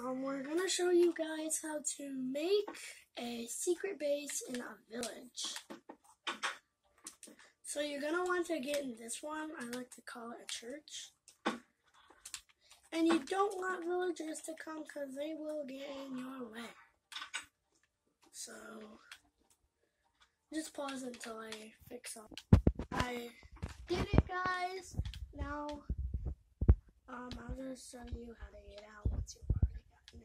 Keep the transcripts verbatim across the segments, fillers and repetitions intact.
Um, we're gonna show you guys how to make a secret base in a village. So you're gonna want to get in this one. I like to call it a church. And you don't want villagers to come because they will get in your way. So just pause until I fix up. I did it, guys. Now um, I'll just show you how to get out once you've already gotten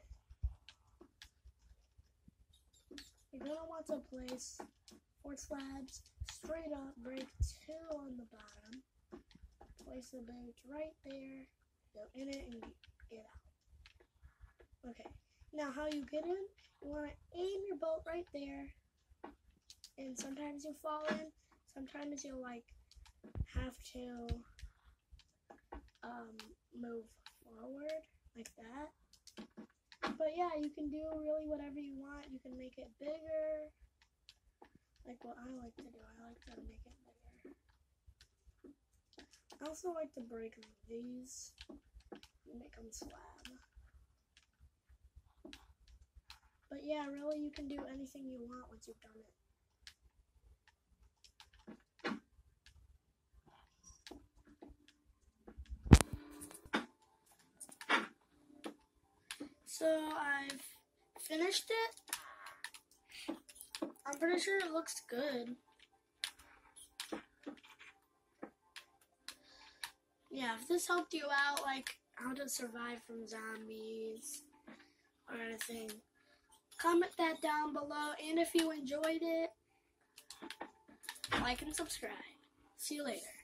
it. You're gonna want to place four slabs straight up, break two on the bottom, place the bench right there, go in it and get out. Okay, now how you get in, you want to aim your boat right there, and sometimes you fall in, sometimes you'll like have to um, move forward like that. But yeah, you can do really whatever you want. You can make it bigger, like what I like to do. I like to make it bigger. I also like to break these and make them slab. But yeah, really you can do anything you want once you've done it. So I've finished it. I'm pretty sure it looks good. Yeah, if this helped you out, like how to survive from zombies or anything, comment that down below. And if you enjoyed it, like and subscribe. See you later.